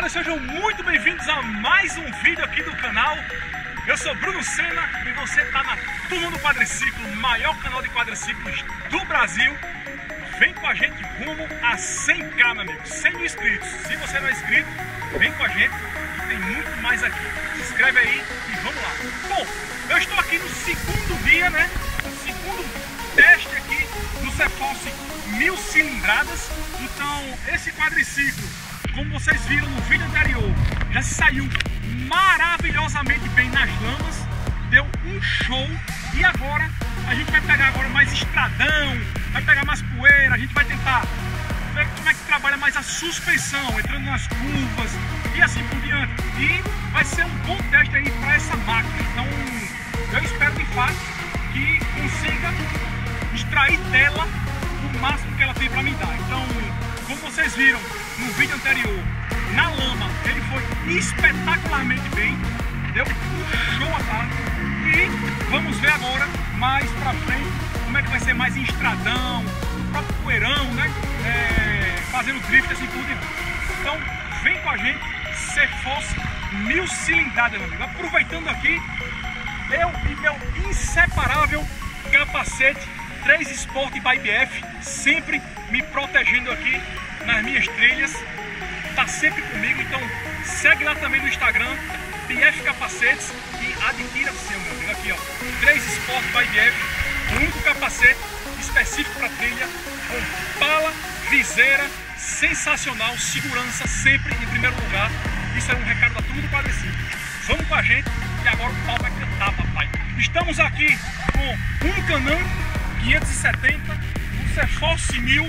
galera, sejam muito bem-vindos a mais um vídeo aqui do canal. Eu sou Bruno Senna e você está na Turma do Quadriciclo, maior canal de quadriciclos do Brasil. Vem com a gente rumo a 100k, meu amigo, 100 mil inscritos. Se você não é inscrito, vem com a gente e tem muito mais aqui. Se inscreve aí e vamos lá. Bom, eu estou aqui no segundo dia, né? O segundo teste aqui do Ceforce 1000 cilindradas. Então, esse quadriciclo, como vocês viram no vídeo anterior, já saiu maravilhosamente bem nas lamas, deu um show. E agora a gente vai pegar agora mais estradão, vai pegar mais poeira, a gente vai tentar ver como é que trabalha mais a suspensão, entrando nas curvas e assim por diante. E vai ser um bom teste aí para essa máquina. Então eu espero de fato que consiga extrair dela o máximo que ela tem para me dar. Então, como vocês viram no vídeo anterior, na lama ele foi espetacularmente bem, deu um show à tarde. E vamos ver agora mais pra frente como é que vai ser mais em estradão, o próprio poeirão, né? Fazendo drift assim por diante. Então vem com a gente, Ceforce 1000 cilindradas, meu amigo. Aproveitando aqui, eu e meu inseparável capacete 3 Sport by BF, sempre me protegendo aqui nas minhas trilhas, tá sempre comigo. Então segue lá também no Instagram, BF Capacetes, e adquira o seu, meu amigo. Aqui ó, 3 Sport by BF, o único capacete específico para trilha, com pala, viseira, sensacional, segurança sempre em primeiro lugar. Isso é um recado da Turma do Quadriciclo. Vamos com a gente e agora o pau vai cantar, papai. Estamos aqui com um Canan 570, um Ceforce 1000,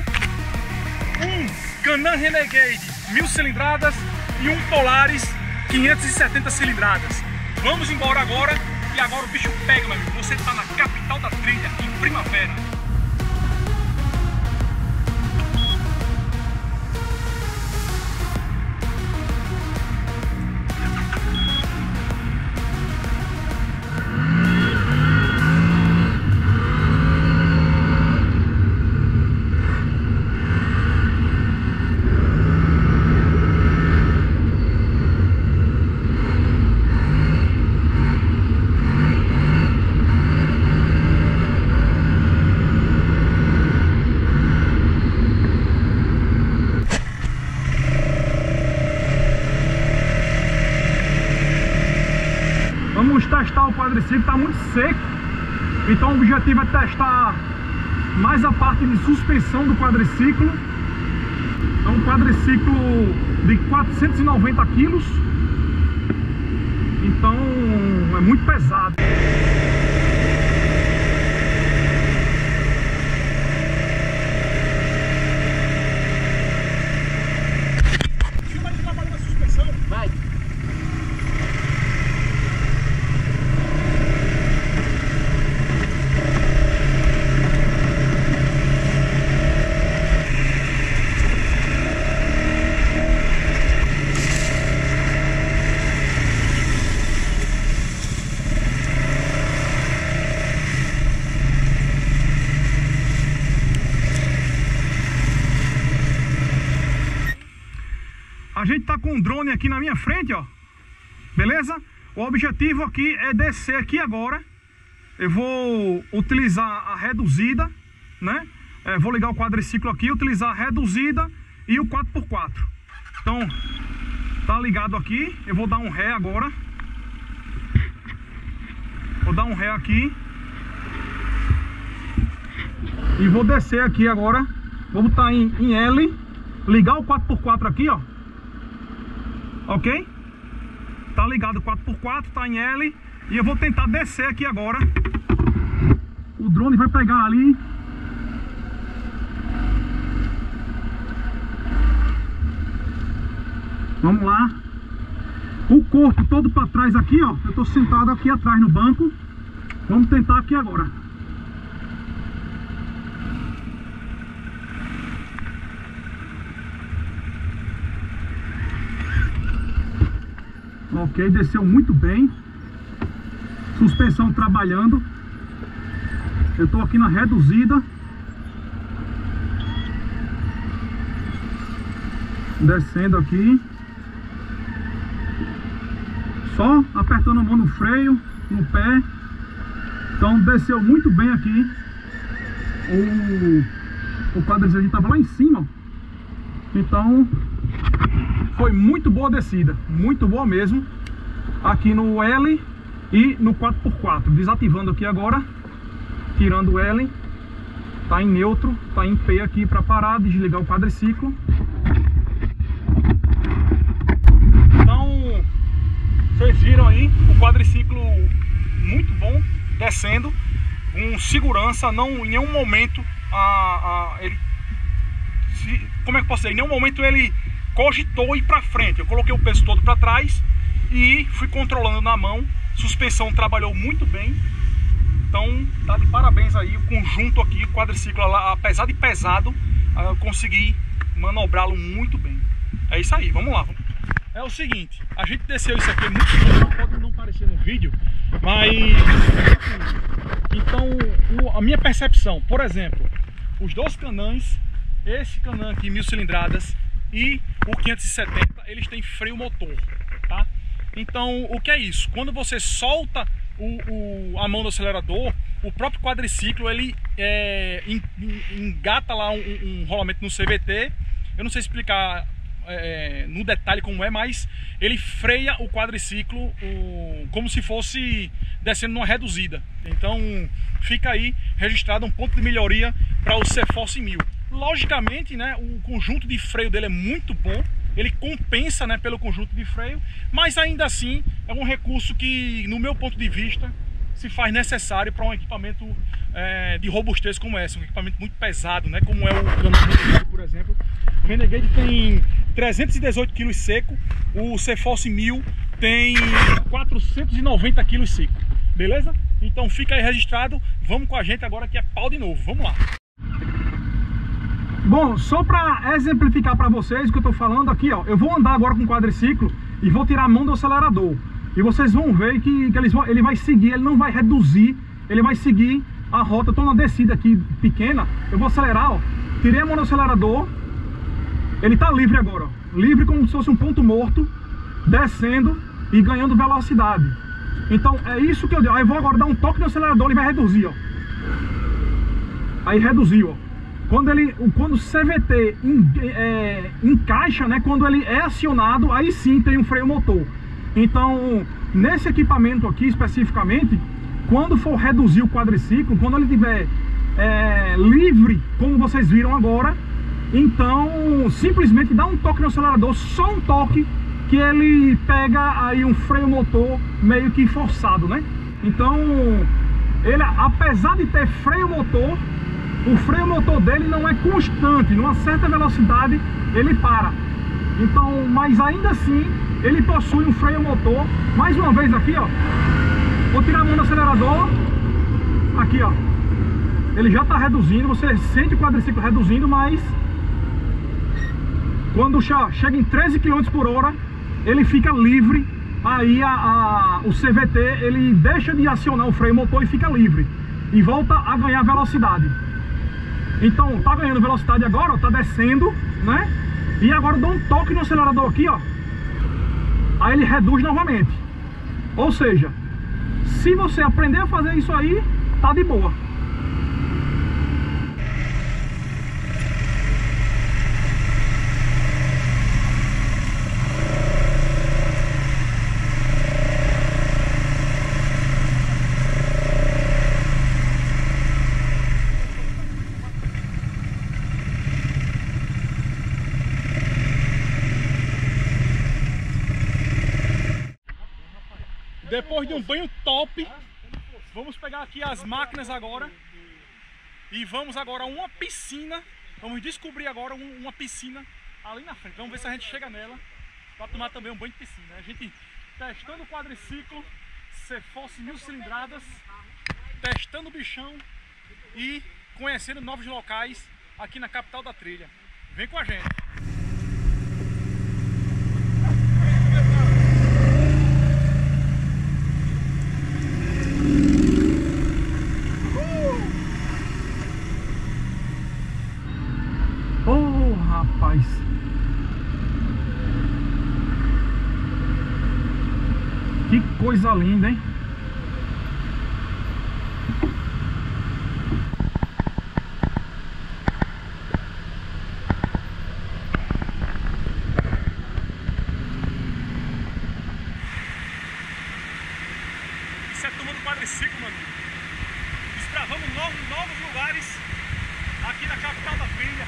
um Canan Renegade 1000 cilindradas e um Polaris 570 cilindradas. Vamos embora agora, e agora o bicho pega, meu amigo. Você está na capital da trilha, em primavera. Vamos testar o quadriciclo, está muito seco, então o objetivo é testar mais a parte de suspensão do quadriciclo. É um quadriciclo de 490 quilos, então é muito pesado. Filma de trabalho da suspensão. Vai. A gente tá com um drone aqui na minha frente, ó. Beleza? O objetivo aqui é descer aqui agora. Eu vou utilizar a reduzida, né? Vou ligar o quadriciclo aqui, utilizar a reduzida e o 4x4. Então, tá ligado aqui. Eu vou dar um ré agora. Vou dar um ré aqui. E vou descer aqui agora. Vou botar em L. Ligar o 4x4 aqui, ó. Ok? Tá ligado o 4x4, tá em L. E eu vou tentar descer aqui agora. O drone vai pegar ali. Vamos lá. O corpo todo para trás aqui, ó. Eu tô sentado aqui atrás no banco. Vamos tentar aqui agora. Ok, desceu muito bem. Suspensão trabalhando. Eu estou aqui na reduzida. Descendo aqui. Só apertando a mão no freio, no pé. Então desceu muito bem aqui. O quadriciclo, a gente tava lá em cima. Então foi muito boa a descida, muito boa mesmo. Aqui no L e no 4x4. Desativando aqui agora, tirando o L. Tá em neutro, tá em P aqui para parar, desligar o quadriciclo. Então, vocês viram aí o quadriciclo muito bom, descendo, com segurança, não em nenhum momento ele, como é que eu posso dizer? Em nenhum momento ele cogitou ir para frente. Eu coloquei o peso todo para trás e fui controlando na mão. Suspensão trabalhou muito bem. Então tá de parabéns aí o conjunto aqui, o quadriciclo, apesar de pesado, eu consegui manobrá-lo muito bem. É isso aí, vamos lá. É o seguinte, a gente desceu isso aqui muito bem, pode não parecer no vídeo, mas então a minha percepção, por exemplo, os dois canãs, esse canã aqui 1000 cilindradas e o 570, eles têm freio motor, tá? Então o que é isso? Quando você solta a mão do acelerador, o próprio quadriciclo ele engata lá um rolamento no CVT. Eu não sei explicar no detalhe como é, mas ele freia o quadriciclo como se fosse descendo numa reduzida. Então fica aí registrado um ponto de melhoria para o CForce 1000. Logicamente, né, o conjunto de freio dele é muito bom. Ele compensa, né, pelo conjunto de freio, mas ainda assim é um recurso que, no meu ponto de vista, se faz necessário para um equipamento de robustez como esse, um equipamento muito pesado, né, como é o canão Renegade, por exemplo. O Renegade tem 318 kg seco, o CForce 1000 tem 490 kg seco, beleza? Então fica aí registrado, vamos com a gente agora que é pau de novo, vamos lá. Bom, só para exemplificar para vocês o que eu tô falando aqui, ó, eu vou andar agora com o quadriciclo e vou tirar a mão do acelerador. E vocês vão ver que ele vai seguir, ele não vai reduzir, ele vai seguir a rota. Eu tô numa descida aqui pequena, eu vou acelerar, ó, tirei a mão do acelerador, ele tá livre agora, ó, livre como se fosse um ponto morto, descendo e ganhando velocidade. Então é isso que eu digo. Aí eu vou agora dar um toque no acelerador, ele vai reduzir, ó. Aí reduziu, ó. Quando o CVT encaixa, né, quando ele é acionado, aí sim tem um freio motor. Então, nesse equipamento aqui especificamente, quando for reduzir o quadriciclo, quando ele estiver livre, como vocês viram agora, então simplesmente dá um toque no acelerador, só um toque, que ele pega aí um freio motor meio que forçado, né? Então, ele, apesar de ter freio motor, o freio motor dele não é constante, numa certa velocidade ele para. Então, mas ainda assim, ele possui um freio motor. Mais uma vez aqui, ó, vou tirar a mão do acelerador, aqui, ó, ele já está reduzindo, você sente o quadriciclo reduzindo, mas quando chega em 13 km por hora, ele fica livre. Aí o CVT, ele deixa de acionar o freio motor e fica livre, e volta a ganhar velocidade. Então, tá ganhando velocidade agora, ó, tá descendo, né? E agora eu dou um toque no acelerador aqui, ó. Aí ele reduz novamente. Ou seja, se você aprender a fazer isso aí, tá de boa. Depois de um banho top, vamos pegar aqui as máquinas agora e vamos agora a uma piscina. Vamos descobrir agora uma piscina ali na frente. Vamos ver se a gente chega nela para tomar também um banho de piscina. A gente testando o quadriciclo, CForce 1000 cilindradas, testando o bichão e conhecendo novos locais aqui na capital da trilha. Vem com a gente. Rapaz, Que coisa linda, hein? Isso é turma do quadriciclo, meu amigo. Desbravamos novos lugares aqui na capital da trilha.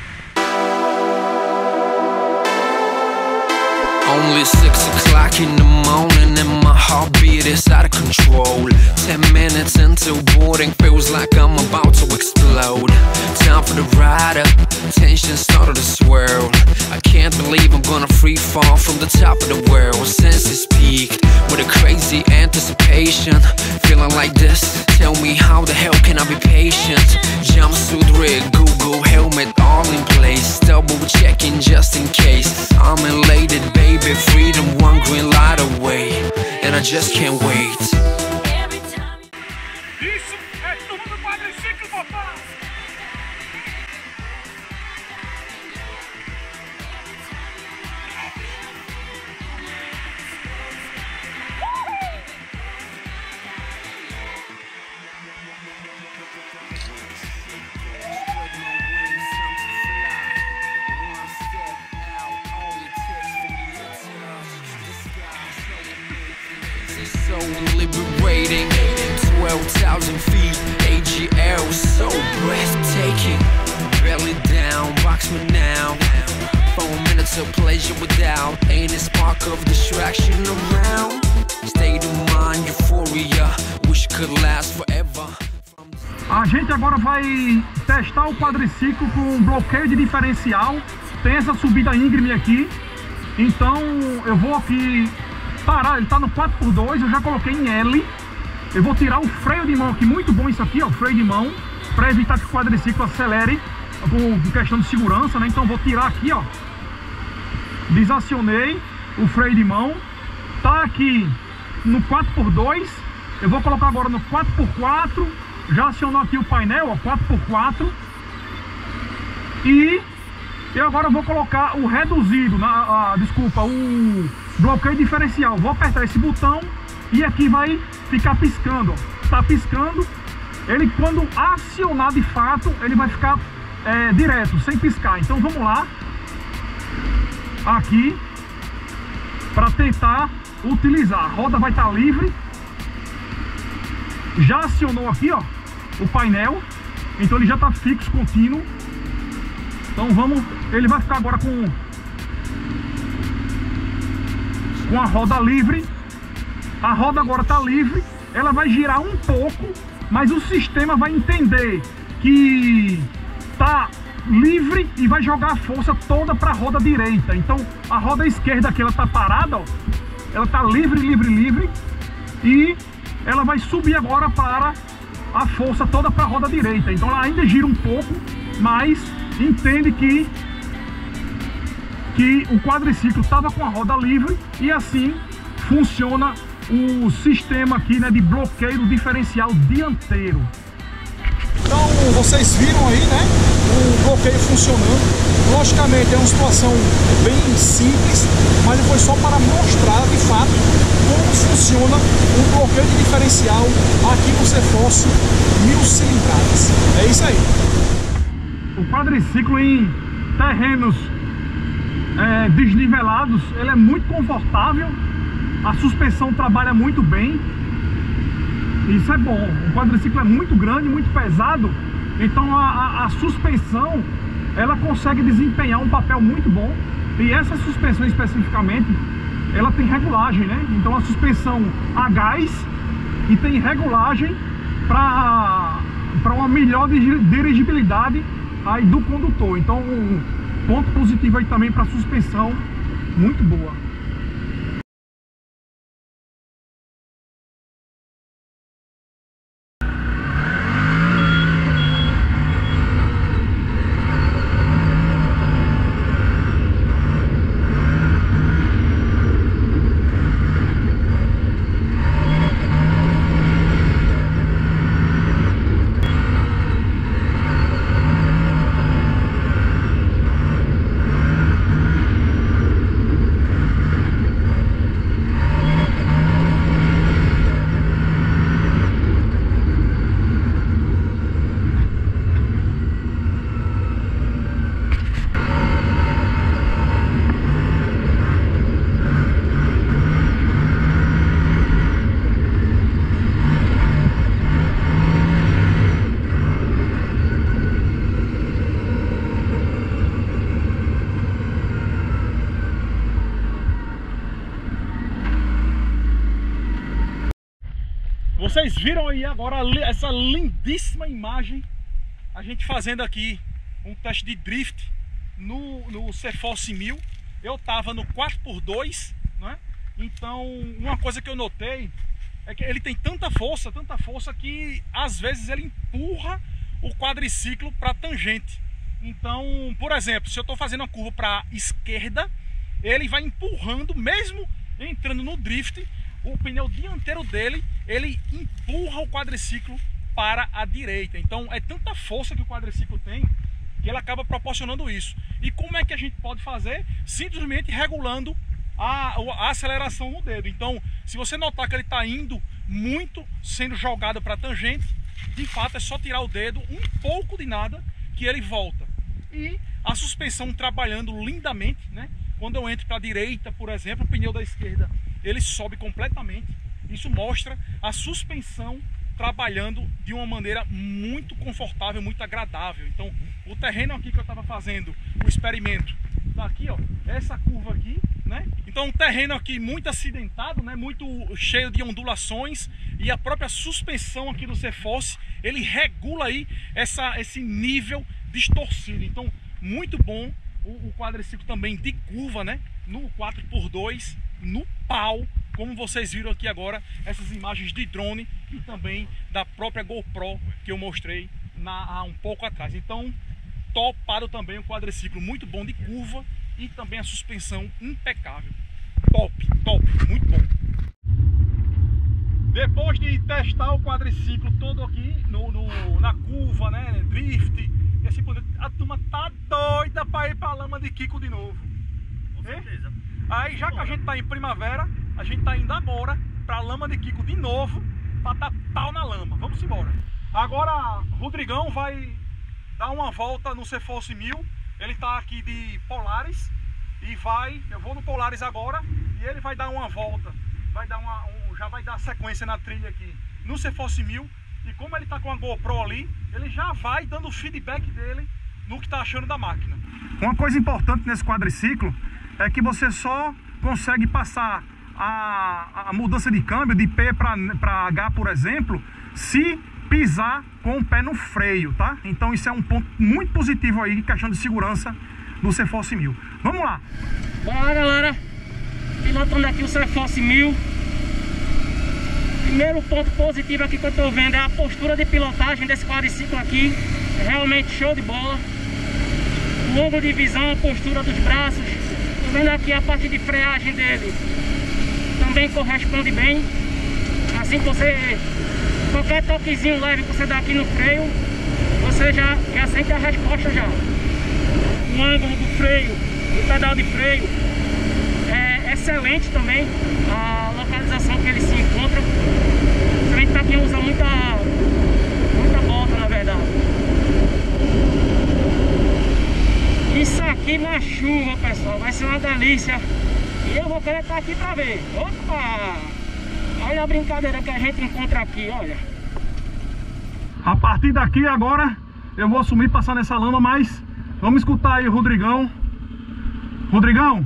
Only 6 o'clock in the morning and my heartbeat is out of control. 10 minutes into boarding, feels like I'm about to explode. Time for the ride up, tension started to swirl. I can't believe I'm gonna free fall from the top of the world. Senses peaked with a crazy anticipation. Feeling like this, tell me how the hell can I be patient? Jumpsuit rig, Google helmet all in place. Double checking just in case. I'm elated, baby, freedom one green light away. And I just can't wait. Isso é turma do quadriciclo, papai! So liberating, 12,000 feet, AGL, so breathtaking. Belly down, box me now. 4 minutes of pleasure without any spark of distraction around. State of mind, euphoria, wish could last forever. A gente agora vai testar o quadriciclo com bloqueio de diferencial. Tem essa subida íngreme aqui. Então eu vou aqui parar, ele tá no 4x2, eu já coloquei em L. Eu vou tirar o freio de mão aqui, muito bom isso aqui, ó, freio de mão, para evitar que o quadriciclo acelere por questão de segurança, né? Então vou tirar aqui, ó. Desacionei o freio de mão. Tá aqui no 4x2. Eu vou colocar agora no 4x4. Já acionou aqui o painel, ó, 4x4. E eu agora vou colocar o reduzido, desculpa, o bloqueio diferencial. Vou apertar esse botão e aqui vai ficar piscando, ó. Tá piscando. Ele, quando acionar de fato, ele vai ficar direto, sem piscar. Então vamos lá, aqui, para tentar utilizar. A roda vai estar livre. Já acionou aqui, ó, o painel. Então ele já está fixo, contínuo. Então vamos, ele vai ficar agora com a roda livre. A roda agora está livre. Ela vai girar um pouco, mas o sistema vai entender que tá livre e vai jogar a força toda para a roda direita. Então a roda esquerda aqui, ela tá parada, ó. Ela tá livre, livre, livre. E ela vai subir agora para a força toda para a roda direita. Então ela ainda gira um pouco, mas entende que o quadriciclo estava com a roda livre e assim funciona o sistema aqui, né, de bloqueio do diferencial dianteiro. Então vocês viram aí, né, o bloqueio funcionando. Logicamente é uma situação bem simples, mas foi só para mostrar de fato como funciona o bloqueio de diferencial aqui no Ceforce 1000 cilindradas. É isso aí. O quadriciclo em terrenos desnivelados, ele é muito confortável. A suspensão trabalha muito bem. Isso é bom. O quadriciclo é muito grande, muito pesado. Então a suspensão, ela consegue desempenhar um papel muito bom. E essa suspensão especificamente, ela tem regulagem, né? Então a suspensão a gás e tem regulagem para uma melhor dirigibilidade aí do condutor. Então um ponto positivo aí também para a suspensão, muito boa. Vocês viram aí agora essa lindíssima imagem, a gente fazendo aqui um teste de drift no CForce 1000. Eu tava no 4x2, né? Então uma coisa que eu notei é que ele tem tanta força que às vezes ele empurra o quadriciclo para tangente. Então, por exemplo, se eu estou fazendo uma curva para esquerda, ele vai empurrando, mesmo entrando no drift, o pneu dianteiro dele, ele empurra o quadriciclo para a direita. Então é tanta força que o quadriciclo tem que ele acaba proporcionando isso. E como é que a gente pode fazer? Simplesmente regulando a aceleração no dedo. Então, se você notar que ele está indo muito, sendo jogado para a tangente, de fato é só tirar o dedo, um pouco de nada, que ele volta. E a suspensão trabalhando lindamente, né? Quando eu entro para a direita, por exemplo, o pneu da esquerda, ele sobe completamente. Isso mostra a suspensão trabalhando de uma maneira muito confortável, muito agradável. Então, o terreno aqui que eu estava fazendo o experimento, tá aqui, ó, essa curva aqui, né? Então, um terreno aqui muito acidentado, né? Muito cheio de ondulações, e a própria suspensão aqui do CForce, ele regula aí esse nível distorcido. Então, muito bom o quadriciclo também de curva, né? No 4x2, no pau, como vocês viram aqui agora, essas imagens de drone e também da própria GoPro que eu mostrei há um pouco atrás. Então, topado também o quadriciclo, muito bom de curva e também a suspensão impecável. Top, muito bom. Depois de testar o quadriciclo todo aqui na curva, né, drift, esse poder, a turma tá doida para ir para a lama de Kiko de novo. Com certeza. Aí, já que a gente tá em primavera, a gente tá indo agora para a lama de Kiko de novo, para dar pau na lama. Vamos embora. Agora, Rodrigão vai dar uma volta no CForce 1000. Ele tá aqui de Polaris e eu vou no Polaris agora e ele vai dar uma volta. Já vai dar sequência na trilha aqui no CForce 1000. E como ele tá com a GoPro ali, ele já vai dando o feedback dele no que tá achando da máquina. Uma coisa importante nesse quadriciclo é que você só consegue passar a mudança de câmbio de P para H, por exemplo, se pisar com o pé no freio, tá? Então isso é um ponto muito positivo aí, questão de segurança do CForce 1000. Vamos lá! Bora lá, galera! Pilotando aqui o CForce 1000. Primeiro ponto positivo aqui que eu tô vendo é a postura de pilotagem desse quadriciclo aqui. É realmente show de bola. O ângulo de visão, a postura dos braços. Tô vendo aqui a parte de freagem dele. Também corresponde bem. Assim que você... Qualquer toquezinho leve que você dá aqui no freio, você já sente a resposta já. O ângulo do freio, do pedal de freio, é excelente também. A localização que ele se encontra. Principalmente para quem usa muita bota, na verdade. Isso aqui na chuva, pessoal, vai ser uma delícia. E eu vou querer estar aqui para ver. Opa! Olha a brincadeira que a gente encontra aqui, olha. A partir daqui agora eu vou assumir passar nessa lama, mas vamos escutar aí o Rodrigão. Rodrigão?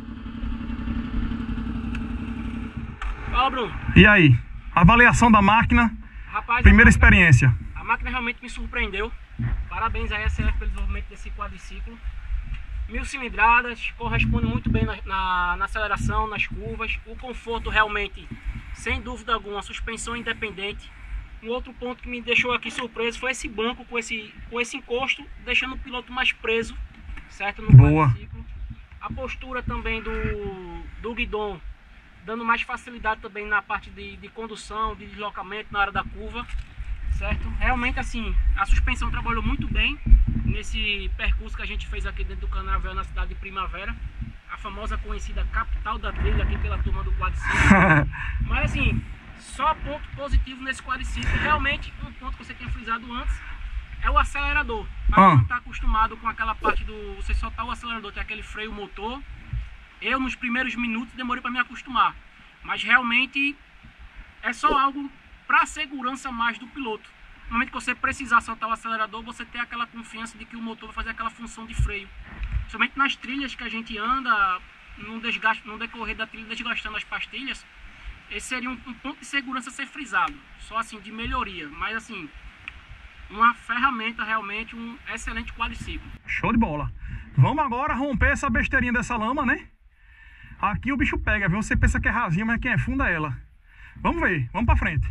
Fala, Bruno. E aí? Avaliação da máquina, Rapaz, primeira experiência. A máquina realmente me surpreendeu. Parabéns a SF pelo desenvolvimento desse quadriciclo. 1000 cilindradas, corresponde muito bem na aceleração, nas curvas. O conforto realmente, sem dúvida alguma, suspensão independente. Um outro ponto que me deixou aqui surpreso foi esse banco com esse encosto, deixando o piloto mais preso, certo? No quadriciclo. A postura também do guidão, dando mais facilidade também na parte de condução, de deslocamento na hora da curva, certo? Realmente assim, a suspensão trabalhou muito bem nesse percurso que a gente fez aqui dentro do Canavial na cidade de Primavera, a famosa conhecida capital da trilha aqui pela turma do quadriciclo. Mas assim, só ponto positivo nesse quadriciclo. Realmente um ponto que você tinha frisado antes é o acelerador. Para quem não está acostumado com aquela parte do você soltar o acelerador, tem aquele freio motor. Eu nos primeiros minutos demorei para me acostumar, mas realmente é só algo para segurança mais do piloto. No momento que você precisar soltar o acelerador, você tem aquela confiança de que o motor vai fazer aquela função de freio. Somente nas trilhas que a gente anda, no decorrer da trilha, desgastando as pastilhas, esse seria um ponto de segurança a ser frisado, só assim, de melhoria, mas assim, uma ferramenta realmente, um excelente quadriciclo. Show de bola. Vamos agora romper essa besteirinha dessa lama, né? Aqui o bicho pega, viu? Você pensa que é rasinha, mas quem é fundo é ela. Vamos ver, vamos pra frente.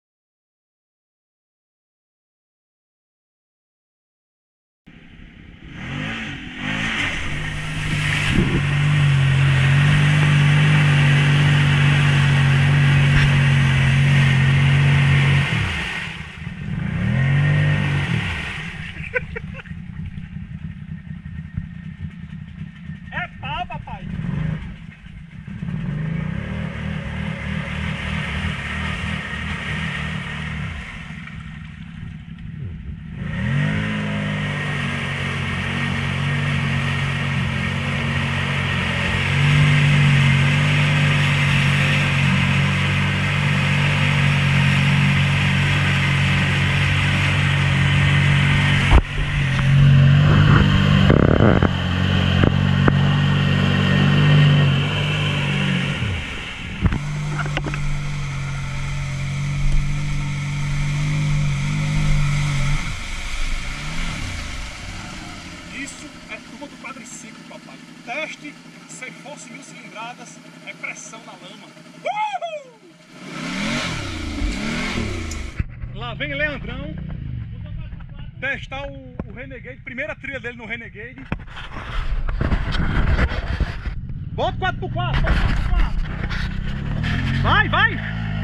É pau, papai. Isso é turma do quadriciclo, papai. Teste, C-Force 1000 cilindradas, é pressão na lama. Uhul! Lá vem Leandrão testar o Renegade, primeira trilha dele no Renegade. Bota 4x4, bota 4x4. Vai, vai!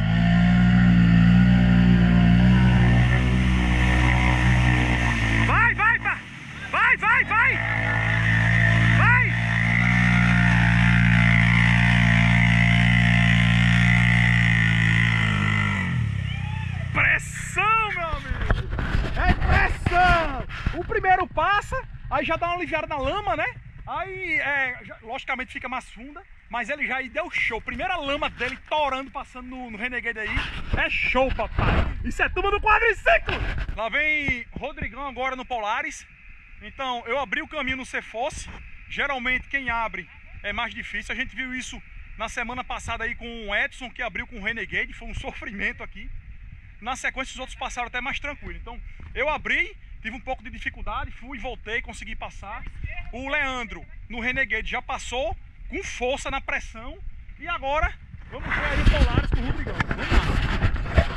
Vai, vai, pá! Vai, vai, vai! Vai! Pressão, meu amigo! É pressão! O primeiro passa, aí já dá uma aliviada na lama, né? Aí, logicamente fica mais funda, mas ele já deu show. Primeira lama dele torando, passando no Renegade aí. É show, papai! Isso é turma do quadriciclo! Lá vem Rodrigão agora no Polaris. Então, eu abri o caminho no C-Force. Geralmente quem abre é mais difícil. A gente viu isso na semana passada aí com o Edson, que abriu com o Renegade. Foi um sofrimento aqui. Na sequência os outros passaram até mais tranquilo. Então, eu abri, tive um pouco de dificuldade, fui, voltei, consegui passar. O Leandro no Renegade já passou com força na pressão. E agora, vamos ver aí o Polaris com o Rodrigão. Vamos lá.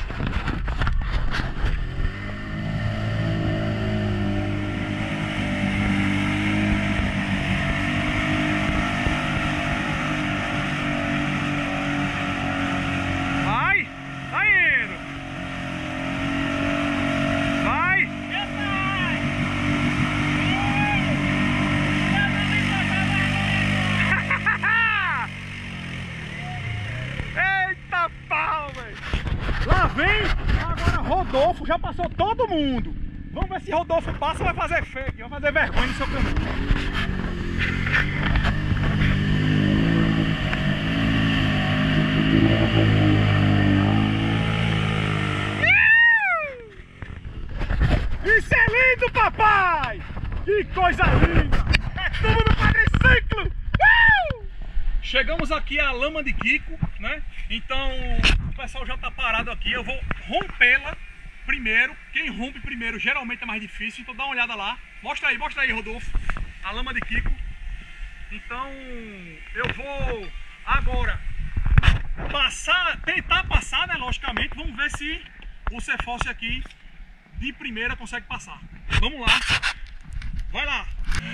Lá vem, agora Rodolfo, já passou todo mundo. Vamos ver se Rodolfo passa, vai fazer feio, vai fazer vergonha no seu caminho. Isso é lindo, papai! Que coisa linda! É tudo no quadriciclo! Chegamos aqui à lama de Kiko, né? Então o pessoal já tá parado aqui. Eu vou rompê-la primeiro. Quem rompe primeiro geralmente é mais difícil. Então dá uma olhada lá. Mostra aí, Rodolfo. A lama de Kiko. Então eu vou agora tentar passar, né? Logicamente. Vamos ver se o C-Force aqui de primeira consegue passar. Vamos lá. Vai lá.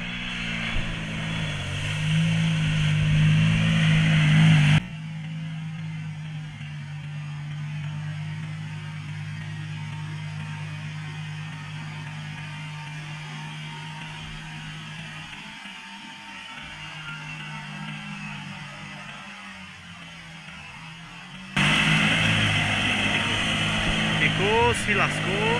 Se lascou.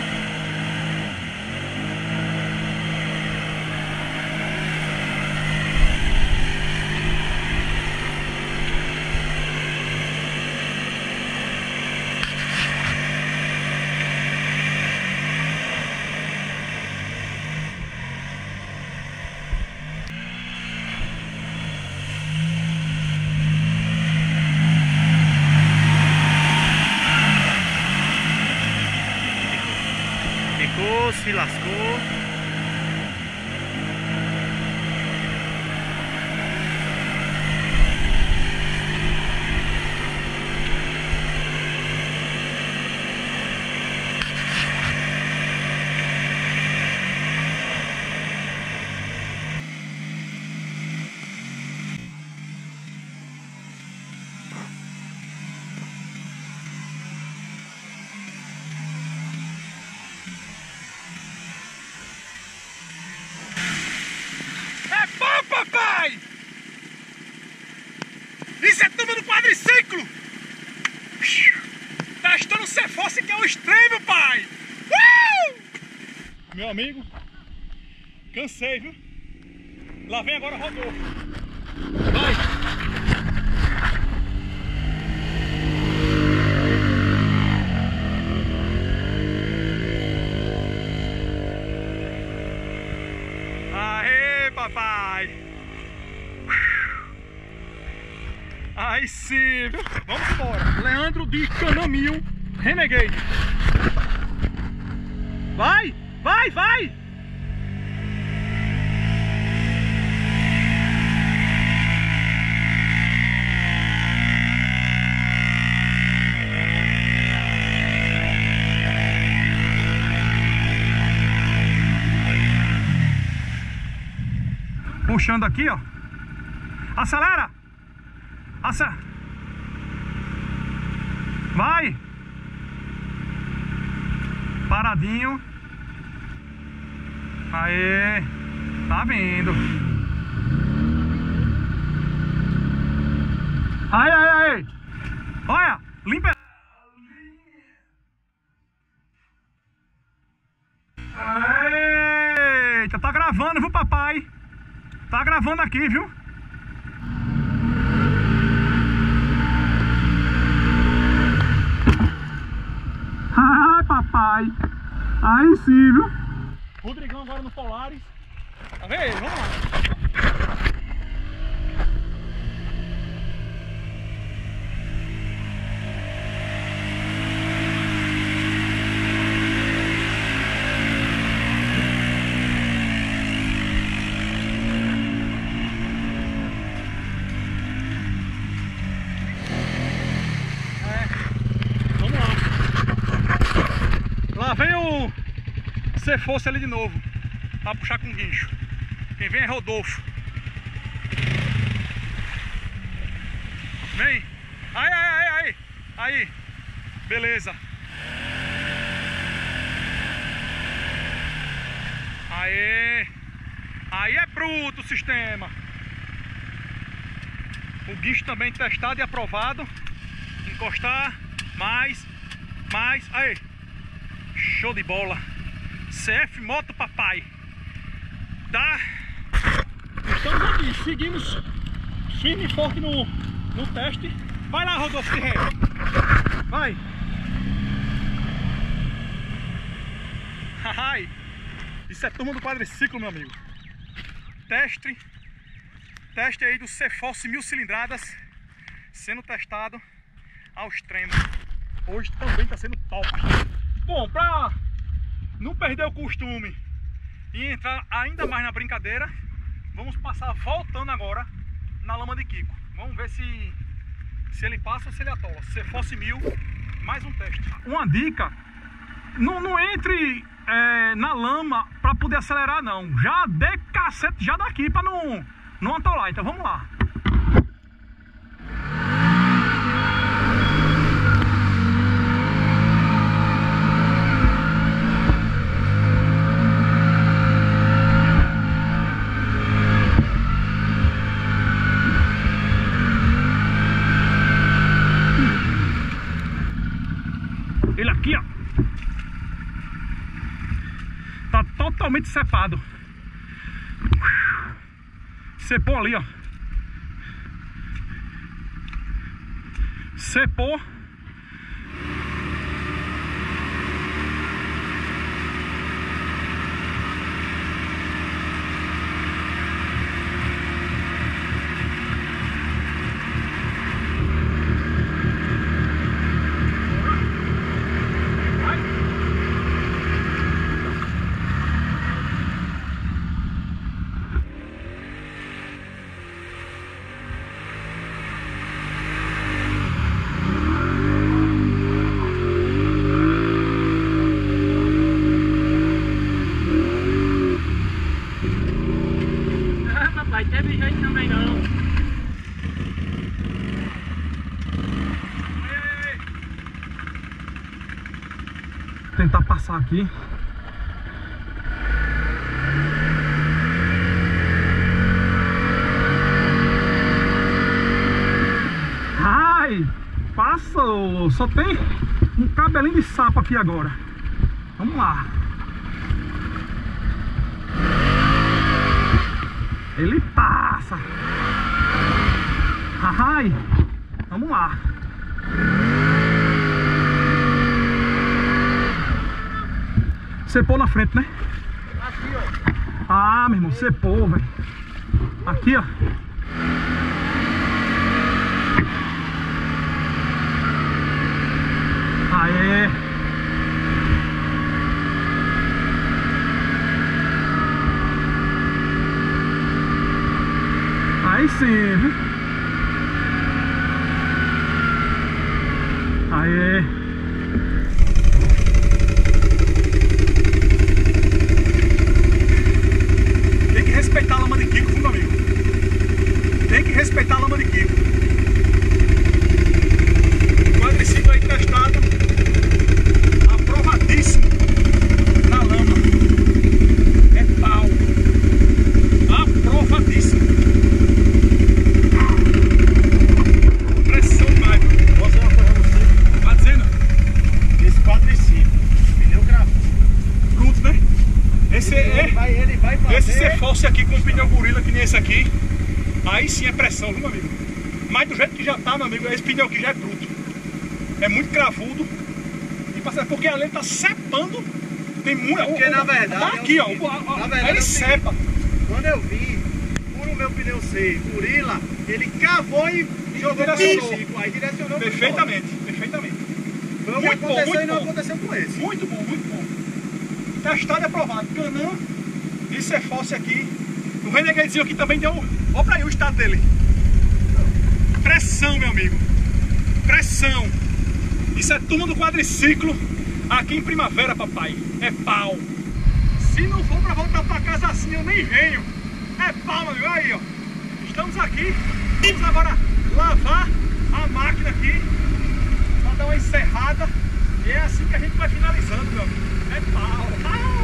Isso é turma do quadriciclo! Testando o C-Force, que é o extremo, pai! Meu amigo, cansei, viu? Lá vem agora Rodolfo. Vai! Aê, papai! Aí sim, viu? Vamos embora. Leandro de Canamil, Renegade. Vai, vai, vai! Puxando aqui, ó. Acelera! Vai! Paradinho. Aê! Tá vindo. Aí, aí, aí! Olha! Limpa! Eita, tá gravando, viu, papai? Tá gravando aqui, viu? Ai, papai. Aí sim, viu? Rodrigão agora no Polaris. Tá vendo? Vamos lá. Lá vem o C-Force ali de novo, pra puxar com guincho. Quem vem é Rodolfo. Vem. Aí, aí, aí, aí. Aí. Beleza. Aí. Aí é bruto o sistema. O guincho também testado e aprovado. Encostar. Mais. Aí. Show de bola. CF Moto papai. Tá? Estamos aqui, seguimos firme e forte no teste. Vai lá, Rodolfo de ré. Vai. Ai. Isso é turma do quadriciclo, meu amigo. Teste aí do C-Force 1000 cilindradas sendo testado ao extremo. Hoje também está sendo top. Bom, pra não perder o costume e entrar ainda mais na brincadeira, vamos passar voltando agora na lama de Kiko. Vamos ver se ele passa ou se ele atola. Se fosse 1000, mais um teste. Uma dica, não entre na lama para poder acelerar não. Já dê cacete já daqui para não atolar. Então vamos lá. Ele aqui, ó, tá totalmente cepado. Cepou ali, ó. Cepou. Tentar passar aqui. Rapaz, passou. Só tem um cabelinho de sapo aqui agora. Vamos lá. Ele passa. Ai, vamos lá. Cepou na frente, né? Aqui, ó. Ah, meu irmão, cepou, velho. Aqui, ó. Aê. Aí sim, viu? Aê. Tem que respeitar a lama de Kiko, viu, meu amigo? Tem que respeitar a lama de Kiko. Quadriciclo aí testado, aprovadíssimo na lama. É pau. Aprovadíssimo. Pressão demais. Posso fazer uma coisa pra você? Tá dizendo? Esse quadriciclo, pneu gravado. Pronto, né? Esse Ele vai fazer... Esse se fosse aqui com um pneu gorila que nem esse aqui, aí sim é pressão, viu, meu amigo? Mas do jeito que já tá, meu amigo, esse pneu aqui já é bruto. É muito cravudo. E passa, porque ali ele tá cepando. Tem muito. Porque na verdade. Tá aqui, é ó. na verdade, Ele cepa. Quando eu vi, por o meu pneu ser gorila, ele cavou e jogou no direcionou. quadriciclo. Aí direcionou. Perfeitamente, perfeitamente. Foi o que Muito bom, aconteceu muito e não bom. aconteceu com esse. Muito bom, muito bom. Testado e aprovado. Canã e Ceforce aqui. O Renegadezinho aqui também deu. Olha pra aí o estado dele. Pressão, meu amigo. Pressão. Isso é turma do quadriciclo aqui em Primavera, papai. É pau. Se não for pra voltar pra casa assim, eu nem venho. É pau, meu amigo. Aí, ó. Estamos aqui. Vamos agora lavar a máquina aqui pra dar uma encerrada. E é assim que a gente vai finalizando, meu amigo. É pau. Pau.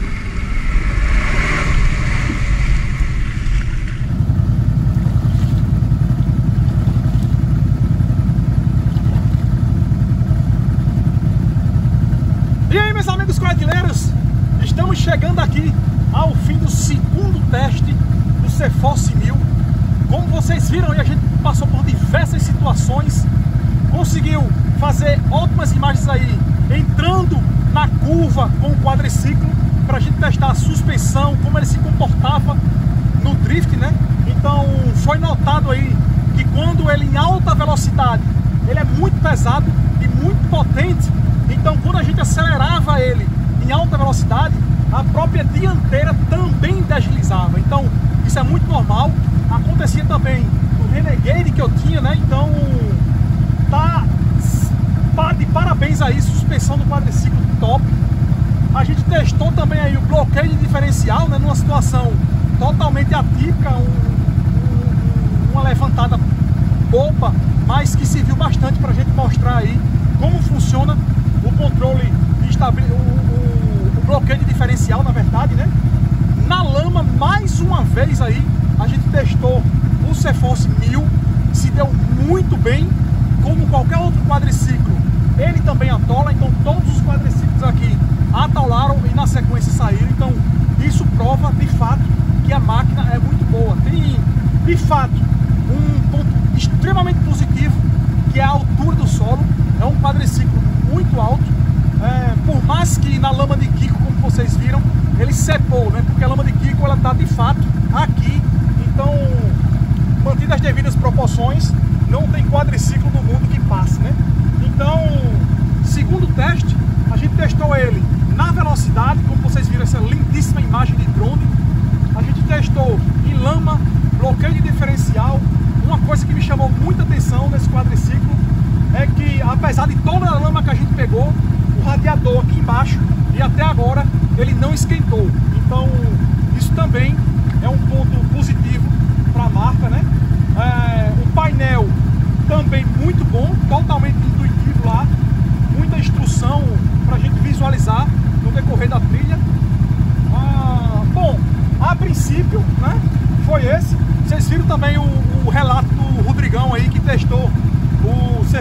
E aí, meus amigos quadrilheiros, estamos chegando aqui ao fim do segundo teste do Ceforce 1000. Como vocês viram, a gente passou por diversas situações, conseguiu fazer ótimas imagens aí, entrando na curva com o quadriciclo, para a gente testar a suspensão, como ele se comportava no drift, né? Então foi notado aí que quando ele em alta velocidade, ele é muito pesado e muito potente. Então quando a gente acelerava ele em alta velocidade, a própria dianteira também deslizava. Então isso é muito normal. Acontecia também no Renegade que eu tinha, né? Então tá de parabéns aí, suspensão do quadriciclo top. A gente testou também aí o bloqueio de diferencial, né? Numa situação totalmente atípica, uma levantada boba, mas que serviu bastante para a gente mostrar aí como funciona o controle de o bloqueio de diferencial, na verdade, né? Na lama, mais uma vez aí, a gente testou o Ceforce 1000, se deu muito bem, como qualquer outro quadriciclo, ele também atola, então todos os quadriciclos aqui atolaram e na sequência saíram, então isso prova de fato que a máquina é muito boa. Tem de fato um ponto extremamente positivo, que é a altura do solo. É um quadriciclo muito alto, por mais que na lama de Kiko, como vocês viram, ele cepou, né? Porque a lama de Kiko ela está de fato aqui, então mantidas as devidas proporções, não tem quadriciclo no mundo que passe, né? Então, segundo teste, a gente testou ele na velocidade, como vocês viram essa lindíssima imagem de drone. A gente testou em lama, bloqueio de diferencial. Uma coisa que me chamou muita atenção nesse quadriciclo é que, apesar de toda a lama que a gente pegou, o radiador aqui embaixo, e até agora, ele não esquentou. Então, isso também é um ponto positivo para a marca, né? O painel também muito bom, totalmente intuitivo lá, muita instrução para a gente visualizar no decorrer da trilha. Bom, a princípio, né, foi esse. Vocês viram também o relato do Rodrigão aí, que testou o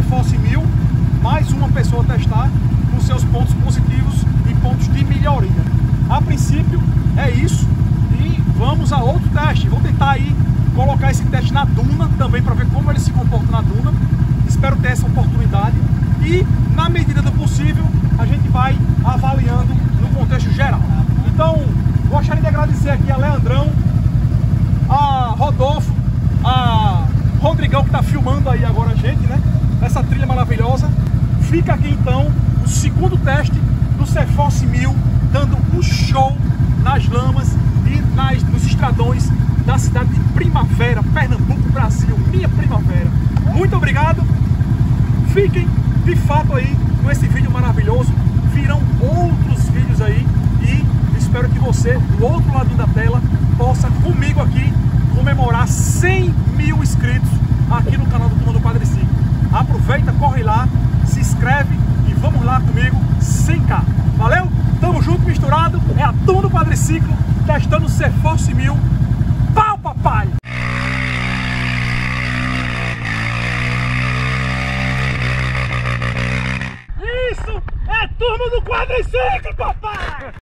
também para ver como ele se comporta na duna. Espero ter essa oportunidade e, na medida do possível, a gente vai avaliando no contexto geral. Então, gostaria de agradecer aqui a Leandrão, a Rodolfo, a Rodrigão, que está filmando aí agora a gente, né? Essa trilha maravilhosa. Fica aqui então o segundo teste do CeForce 1000, dando um show nas lamas e nos estradões da cidade de Primavera, Pernambuco, Brasil, minha primavera. Muito obrigado. Fiquem de fato aí com esse vídeo maravilhoso. Virão outros vídeos aí e espero que você, do outro lado da tela, possa comigo aqui comemorar 100 mil inscritos aqui no canal do Turma do Quadriciclo. Aproveita, corre lá, se inscreve e vamos lá comigo 100k. Valeu? Tamo junto, misturado. É a Turma do Quadriciclo testando o CeForce 1000. Pau, papai! Isso é Turma do Quadriciclo, papai!